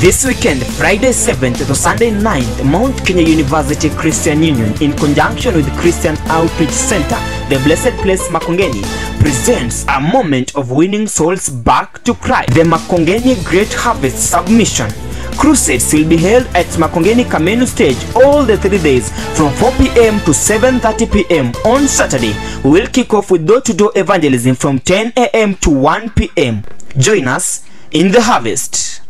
This weekend, Friday 7th to Sunday 9th, Mount Kenya University Christian Union, in conjunction with Christian Outreach Center, the Blessed Place Makongeni, presents a moment of winning souls back to Christ. The Makongeni Great Harvest Submission Crusades will be held at Makongeni Kamenu Stage all the 3 days from 4 p.m. to 7:30 p.m. on Saturday. We will kick off with door-to-door evangelism from 10 a.m. to 1 p.m. Join us in the harvest.